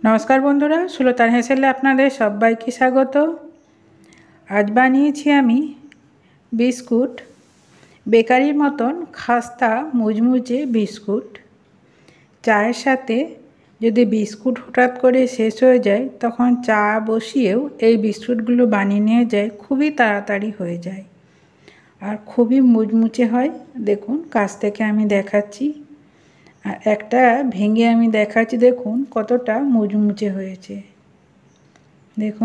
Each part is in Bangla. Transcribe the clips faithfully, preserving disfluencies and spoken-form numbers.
नमस्कार बंधुरा सुलतान हेसेले आपनादेर सबाइके स्वागत। आज बानिয়েছি আমি बिस्कुट बेकारिर मतन खास्ता मुचमुचे बिस्कुट। चायेर साथे यदि बिस्कुट हठात् करे शेष हो जाए तखन चा बसिएও এই बिस्कुटगुलो बानिয়ে নেওয়া যায়, খুবই তাড়াতাড়ি হয়ে যায় আর খুবই মুচমুচে হয়। দেখুন কাছ থেকে আমি দেখাচ্ছি আর একটা ভেঙে আমি দেখাচ্ছি, দেখুন কতটা মুচমুচে হয়েছে। দেখুন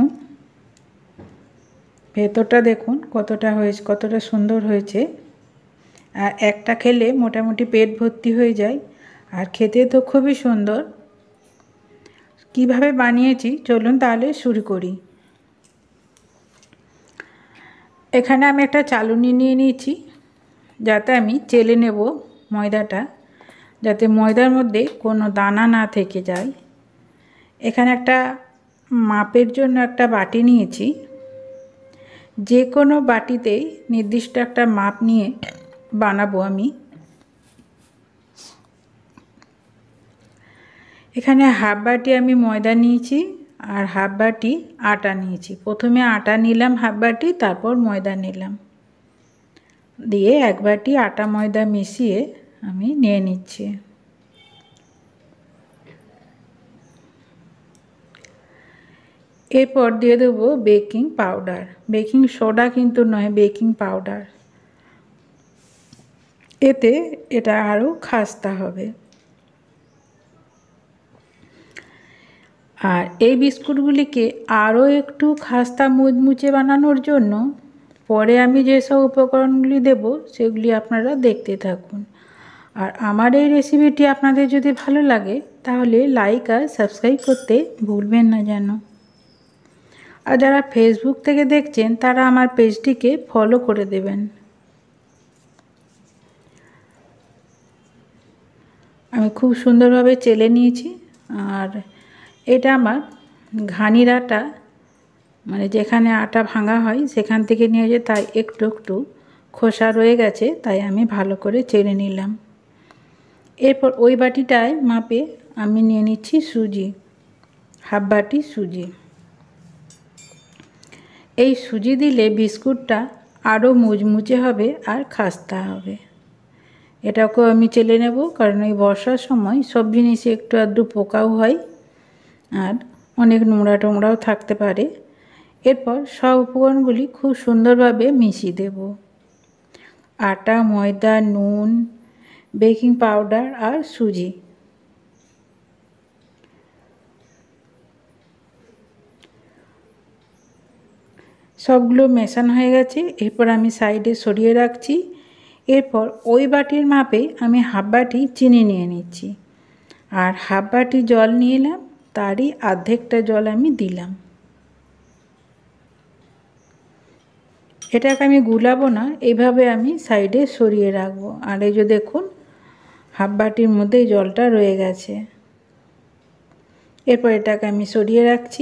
ভেতরটা দেখুন কতটা হয়েছে, কতটা সুন্দর হয়েছে। আর একটা খেলে মোটামুটি পেট ভর্তি হয়ে যায় আর খেতে তো খুবই সুন্দর। কিভাবে বানিয়েছি চলুন তাহলে শুরু করি। এখানে আমি একটা চালুনি নিয়ে নিয়েছি যাতে আমি চেলে নেব ময়দাটা, যাতে ময়দার মধ্যে কোনো দানা না থেকে যায়। এখানে একটা মাপের জন্য একটা বাটি নিয়েছি। যে কোনো বাটিতেই নির্দিষ্ট একটা মাপ নিয়ে বানাবো আমি। এখানে হাফ বাটি আমি ময়দা নিয়েছি আর হাফ বাটি আটা নিয়েছি। প্রথমে আটা নিলাম হাফ বাটি, তারপর ময়দা নিলাম, দিয়ে এক বাটি আটা ময়দা মিশিয়ে আমি নিয়ে নিচ্ছি। এরপর দিয়ে দেবো বেকিং পাউডার, বেকিং সোডা কিন্তু নয়, বেকিং পাউডার। এতে এটা আরও খাস্তা হবে। আর এই বিস্কুটগুলিকে আরও একটু খাস্তা মুচমুচে বানানোর জন্য পরে আমি যেসব উপকরণগুলি দেব সেগুলি আপনারা দেখতে থাকুন। আর আমার এই রেসিপিটি আপনাদের যদি ভালো লাগে তাহলে লাইক আর সাবস্ক্রাইব করতে ভুলবেন না যেন। আর যারা ফেসবুক থেকে দেখছেন তারা আমার পেজটিকে ফলো করে দেবেন। আমি খুব সুন্দরভাবে চেলে নিয়েছি আর এটা আমার ঘানির আটা, মানে যেখানে আটা ভাঙা হয় সেখান থেকে নিয়ে যে, তাই একটু একটু খোসা রয়ে গেছে, তাই আমি ভালো করে চেলে নিলাম। এরপর ওই বাটিটায় মাপে আমি নিয়ে নিচ্ছি সুজি, হাফ বাটি সুজি। এই সুজি দিলে বিস্কুটটা আরও মুচমুচে হবে আর খাস্তা হবে। এটাকেও আমি চেলে নেব, কারণ এই বর্ষার সময় সব জিনিসে একটু আধটু পোকাও হয় আর অনেক নোংরা টোংরাও থাকতে পারে। এরপর সব উপকরণগুলি খুব সুন্দরভাবে মিশিয়ে দেব। আটা, ময়দা, নুন, বেকিং পাউডার আর সুজি। সবগুলো মেশানো হয়ে গেছে। এরপর আমি সাইডে সরিয়ে রাখছি। এরপর ওই বাটির মাপে আমি হাফ বাটি চিনি নিয়ে নিচ্ছি আর হাফ বাটি জল নিয়ে এলাম, তারই অর্ধেকটা জল আমি দিলাম। এটাকে আমি গুলাবো না, এইভাবে আমি সাইডে সরিয়ে রাখবো। আর এই যে দেখুন হাফ বাটির মধ্যে জলটা রয়ে গেছে। এরপর এটাকে আমি সরিয়ে রাখছি।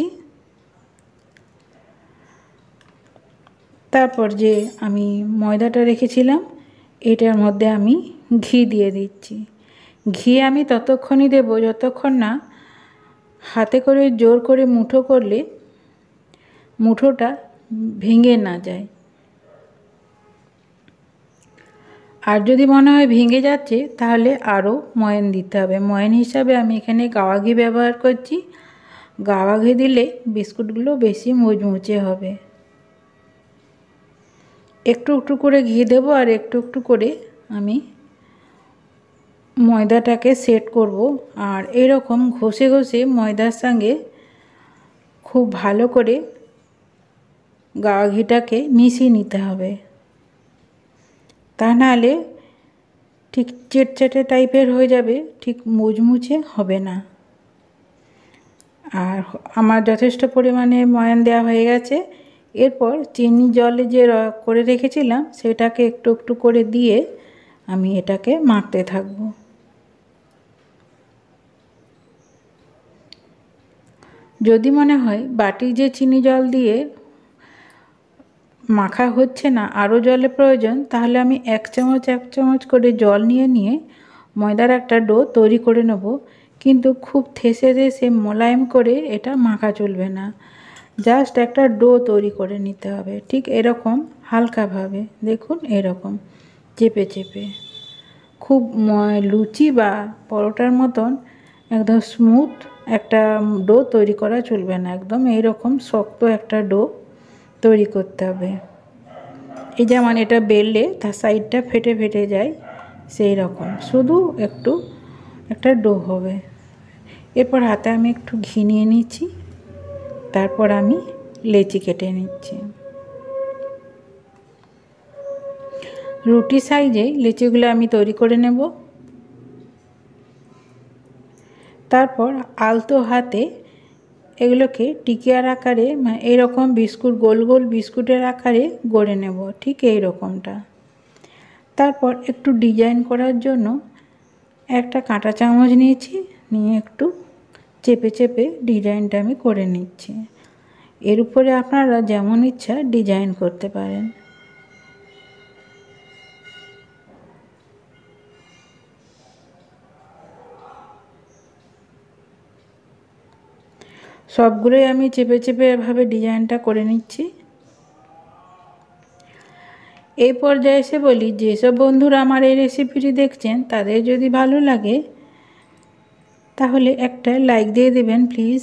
তারপর যে আমি ময়দাটা রেখেছিলাম এটার মধ্যে আমি ঘি দিয়ে দিচ্ছি। ঘি আমি ততক্ষণই দেব যতক্ষণ না হাতে করে জোর করে মুঠো করলে মুঠোটা ভেঙে না যায়। আর যদি মনে হয় ভেঙে যাচ্ছে তাহলে আরও ময়ান দিতে হবে। ময়ান হিসাবে আমি এখানে গাওয়া ঘি ব্যবহার করছি। গাওয়া ঘি দিলে বিস্কুটগুলো বেশি মুচমুচে হবে। একটু একটু করে ঘি দেবো আর একটু একটু করে আমি ময়দাটাকে সেট করব। আর এরকম ঘষে ঘষে ময়দার সঙ্গে খুব ভালো করে গাওয়া ঘিটাকে মিশিয়ে নিতে হবে, তা নাহলে ঠিক চেটচেটে টাইপের হয়ে যাবে, ঠিক মুচমুচে হবে না। আর আমার যথেষ্ট পরিমাণে ময়ান দেওয়া হয়ে গেছে। এরপর চিনি জলে যে করে রেখেছিলাম সেটাকে একটু একটু করে দিয়ে আমি এটাকে মাখতে থাকব। যদি মনে হয় বাটি যে চিনি জল দিয়ে মাখা হচ্ছে না, আরও জলের প্রয়োজন, তাহলে আমি এক চামচ এক চামচ করে জল নিয়ে নিয়ে ময়দার একটা ডো তৈরি করে নেব। কিন্তু খুব থেসে থেসে মোলায়েম করে এটা মাখা চলবে না, জাস্ট একটা ডো তৈরি করে নিতে হবে। ঠিক এরকম হালকাভাবে দেখুন, এরকম চেপে চেপে, খুব লুচি বা পরোটার মতন একদম স্মুথ একটা ডো তৈরি করা চলবে না, একদম এইরকম শক্ত একটা ডো তৈরি করতে হবে। এই যেমন এটা বেললে তার সাইডটা ফেটে ফেটে যায়, সেই রকম শুধু একটু একটা ডো হবে। এরপর হাতে আমি একটু ঘি নিয়ে নিচ্ছি, তারপর আমি লেচি কেটে নিচ্ছি। রুটি সাইজে লেচিগুলো আমি তৈরি করে নেব। তারপর আলতো হাতে এগুলোকে টিকিয়ার আকারে, এইরকম বিস্কুট, গোল গোল বিস্কুটের আকারে গড়ে নেব, ঠিক এই রকমটা। তারপর একটু ডিজাইন করার জন্য একটা কাঁটা চামচ নিয়েছি, নিয়ে একটু চেপে চেপে ডিজাইনটা আমি করে নিচ্ছি। এর উপরে আপনারা যেমন ইচ্ছা ডিজাইন করতে পারেন। সবগুলোই আমি চেপে চেপে এভাবে ডিজাইনটা করে নিচ্ছি। এই পর্যায়ে এসে বলি, যেসব বন্ধুরা আমার এই রেসিপিটি দেখছেন তাদের যদি ভালো লাগে তাহলে একটা লাইক দিয়ে দেবেন প্লিজ।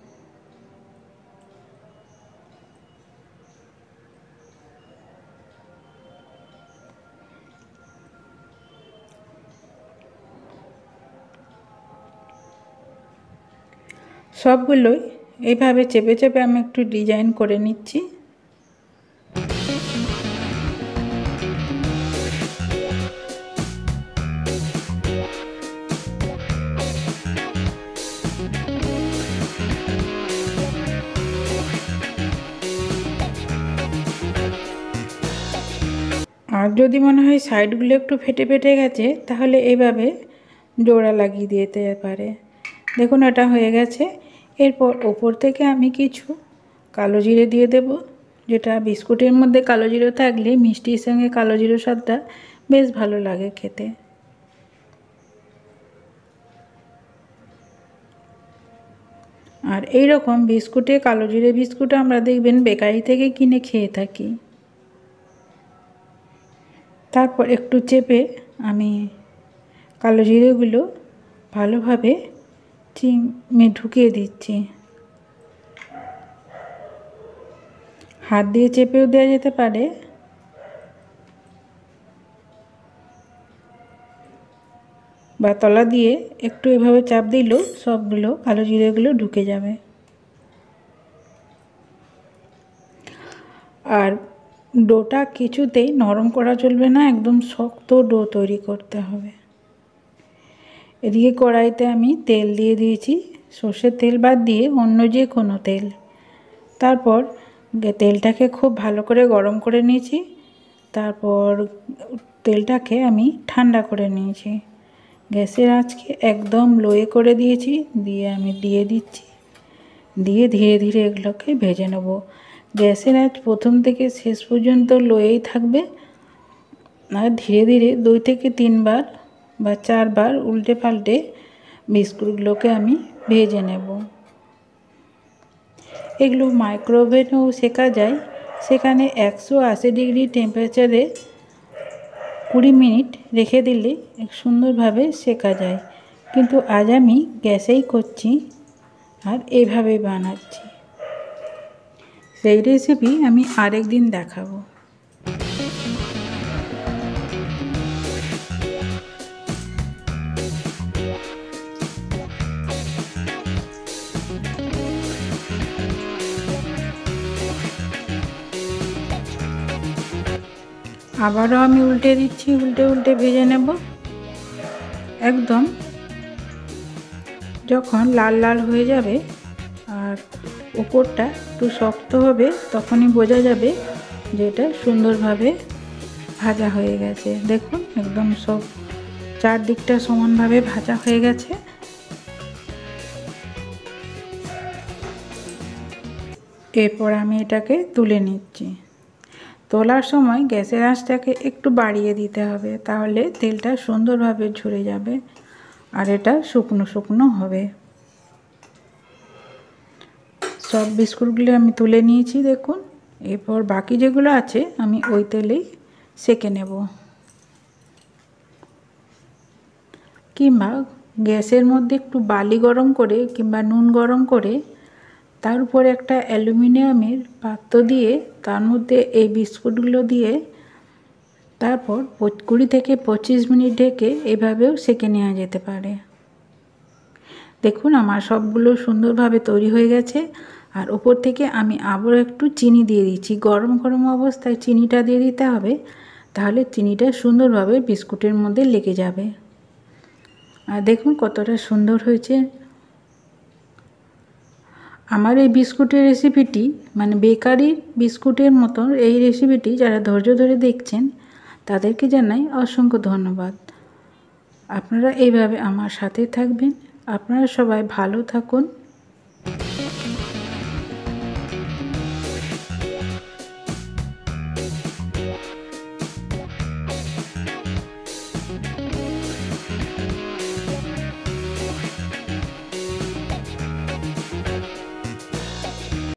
সবগুলোই এইভাবে চেপে চেপে আমি একটু ডিজাইন করে নিচ্ছি। আর যদি মনে হয় সাইডগুলো একটু ফেটে ফেটে গেছে তাহলে এইভাবে জোড়া লাগিয়ে দিতে পারে। দেখুন এটা হয়ে গেছে। এরপর ওপর থেকে আমি কিছু কালো জিরে দিয়ে দেব, যেটা বিস্কুটের মধ্যে কালো জিরে থাকলে মিষ্টির সঙ্গে কালো জিরে স্বাদটা বেশ ভালো লাগে খেতে। আর এই রকম বিস্কুটে, কালো জিরে বিস্কুট আমরা দেখবেন বেকারি থেকে কিনে খেয়ে থাকি। তারপর একটু চেপে আমি কালো জিরেগুলো ভালোভাবে চিমে ঢুকিয়ে দিচ্ছি। হাত দিয়ে চেপেও দেওয়া যেতে পারে, বা তলা দিয়ে একটু এভাবে চাপ দিলেও সবগুলো কালো জিরেগুলো ঢুকে যাবে। আর ডোটা কিছুতেই নরম করা চলবে না, একদম শক্ত ডো তৈরি করতে হবে। এদিকে কড়াইতে আমি তেল দিয়ে দিয়েছি, সর্ষের তেল বাদ দিয়ে অন্য যে কোনো তেল। তারপর তেলটাকে খুব ভালো করে গরম করে নিয়েছি। তারপর তেলটাকে আমি ঠান্ডা করে নিয়েছি। গ্যাসের আঁচকে একদম লোয়ে করে দিয়েছি, দিয়ে আমি দিয়ে দিচ্ছি, দিয়ে ধীরে ধীরে এগুলোকে ভেজে নেব। গ্যাসের আঁচ প্রথম থেকে শেষ পর্যন্ত লোয়েই থাকবে, আর ধীরে ধীরে দুই থেকে তিনবার বা চারবার উল্টে পাল্টে বিস্কুটগুলোকে আমি ভেজে নেব। এগুলো মাইক্রোওভেনেও শেখা যায়, সেখানে একশো আশি ডিগ্রি টেম্পারেচারে কুড়ি মিনিট রেখে দিলে সুন্দরভাবে শেখা যায়। কিন্তু আজ আমি গ্যাসেই করছি আর এইভাবেই বানাচ্ছি। সেই রেসিপি আমি আরেক দিন দেখাবো। আবারও আমি উল্টে দিচ্ছি, উল্টে উল্টে ভেজে নেব। একদম যখন লাল লাল হয়ে যাবে আর উপরটা একটু শক্ত হবে, তখনই বোঝা যাবে যে এটা সুন্দরভাবে ভাজা হয়ে গেছে। দেখুন একদম সব চারদিকটা সমানভাবে ভাজা হয়ে গেছে। এরপর আমি এটাকে তুলে নিচ্ছি। তোলার সময় গ্যাসের আঁচটাকে একটু বাড়িয়ে দিতে হবে, তাহলে তেলটা সুন্দরভাবে ঝরে যাবে। আর এটা শুকনো শুকনো হবে। সব বিস্কুটগুলো আমি তুলে নিয়েছি দেখুন। এরপর বাকি যেগুলো আছে আমি ওই তেলেই সেঁকে নেব, কিংবা গ্যাসের মধ্যে একটু বালি গরম করে কিংবা নুন গরম করে তার উপরে একটা অ্যালুমিনিয়ামের পাত্র দিয়ে তার মধ্যে এই বিস্কুটগুলো দিয়ে তারপর কুড়ি থেকে পঁচিশ মিনিট ঢেকে এভাবেও সেঁকে নেওয়া যেতে পারে। দেখুন আমার সবগুলো সুন্দরভাবে তৈরি হয়ে গেছে। আর ওপর থেকে আমি আবার একটু চিনি দিয়ে দিচ্ছি। গরম গরম অবস্থায় চিনিটা দিয়ে দিতে হবে, তাহলে চিনিটা সুন্দরভাবে বিস্কুটের মধ্যে লেগে যাবে। আর দেখুন কতটা সুন্দর হয়েছে। আমার এই বিস্কুটের রেসিপিটি মানে বেকারির বিস্কুটের মতো এই রেসিপিটি যারা ধৈর্য ধরে দেখছেন তাদেরকে জানাই অসংখ্য ধন্যবাদ। আপনারা এইভাবে আমার সাথে থাকবেন। আপনারা সবাই ভালো থাকুন।